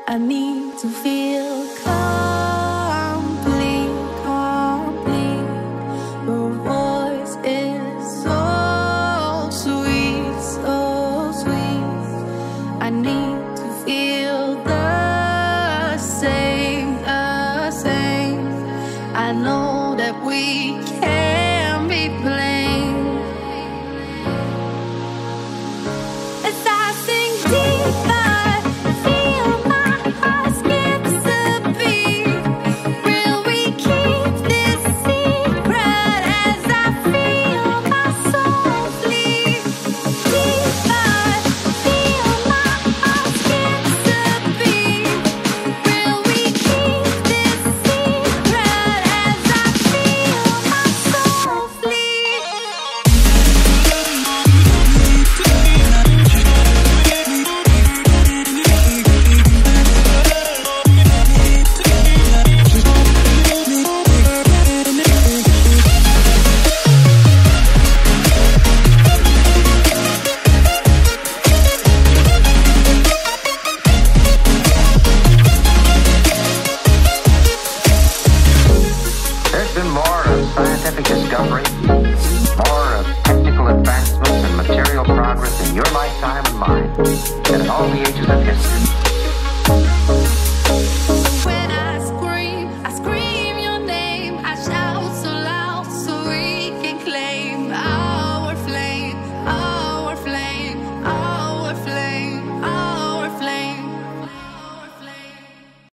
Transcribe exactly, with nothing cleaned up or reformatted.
I need to feel complete, complete. Your voice is so sweet, so sweet. I need to feel the same, the same. I know that we can be plain. As I sing deeper, discovery, more of technical advancements and material progress in your lifetime and mine than in all the ages of history. When I scream, I scream.